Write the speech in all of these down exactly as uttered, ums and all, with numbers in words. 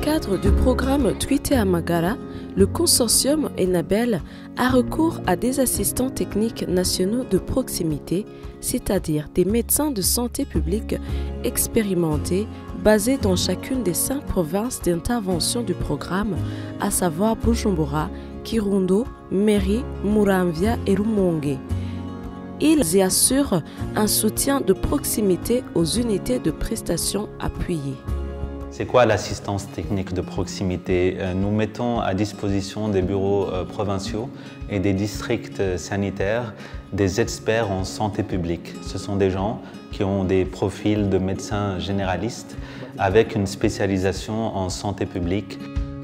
cadre du programme Twite Amagara, le consortium Enabel a recours à des assistants techniques nationaux de proximité, c'est-à-dire des médecins de santé publique expérimentés basés dans chacune des cinq provinces d'intervention du programme, à savoir Bujumbura, Kirundo, Meri, Muramvya et Rumonge. Ils y assurent un soutien de proximité aux unités de prestations appuyées. C'est quoi l'assistance technique de proximité? Nous mettons à disposition des bureaux provinciaux et des districts sanitaires des experts en santé publique. Ce sont des gens qui ont des profils de médecins généralistes avec une spécialisation en santé publique.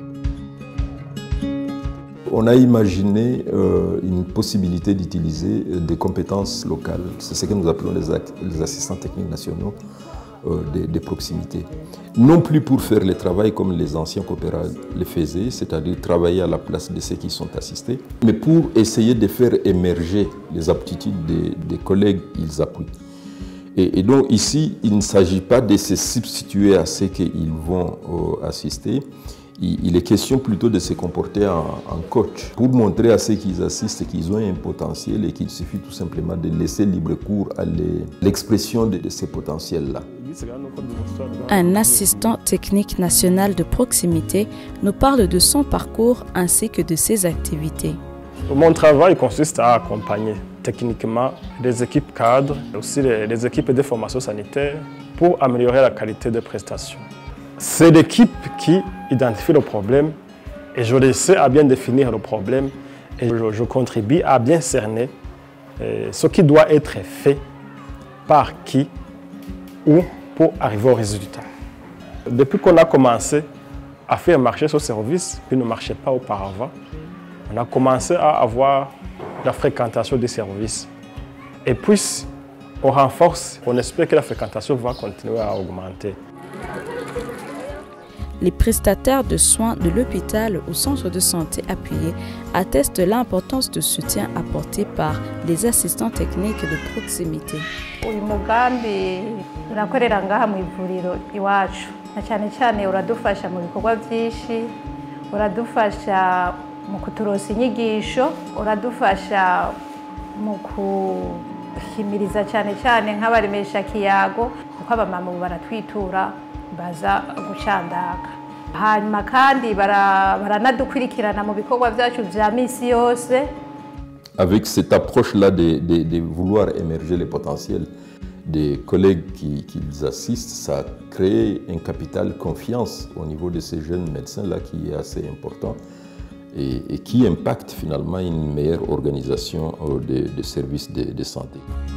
On a imaginé euh, une possibilité d'utiliser des compétences locales. C'est ce que nous appelons les, les assistants techniques nationaux euh, des, des proximités. Non plus pour faire le travail comme les anciens coopérants le faisaient, c'est-à-dire travailler à la place de ceux qui sont assistés, mais pour essayer de faire émerger les aptitudes des, des collègues qu'ils appuient. Et, et donc ici, il ne s'agit pas de se substituer à ceux qu'ils vont euh, assister. Il est question plutôt de se comporter en, en coach pour montrer à ceux qui assistent qu'ils ont un potentiel et qu'il suffit tout simplement de laisser libre cours à l'expression de, de ces potentiels-là. Un assistant technique national de proximité nous parle de son parcours ainsi que de ses activités. Mon travail consiste à accompagner techniquement les équipes cadres et aussi les, les équipes de formation sanitaire pour améliorer la qualité des prestations. C'est l'équipe qui identifie le problème et je l'essaie à bien définir le problème et je, je contribue à bien cerner euh, ce qui doit être fait par qui ou pour arriver au résultat. Depuis qu'on a commencé à faire marcher ce service qui ne marchait pas auparavant, on a commencé à avoir la fréquentation des services. Et puis, on renforce, on espère que la fréquentation va continuer à augmenter. Les prestataires de soins de l'hôpital ou centre de santé appuyé attestent l'importance du soutien apporté par les assistants techniques de proximité. Uyu mugambi urakorera ngaha mu ivuriro iwacu na cyane cyane uradufasha mu bikorwa byinshi, uradufasha mu kuturosa inyigisho, uradufasha mu kuhimiriza cyane cyane nk'abaremesha kiyago kuko abamama baratwitura baza gucandaka. Hanyuma kandi baranadukurikirana mu bikorwa byacu bya misi yose. Avec cette approche-là de, de, de vouloir émerger les potentiels des collègues qui, qui les assistent, ça crée un capital confiance au niveau de ces jeunes médecins-là qui est assez important et, et qui impacte finalement une meilleure organisation des de services de, de santé.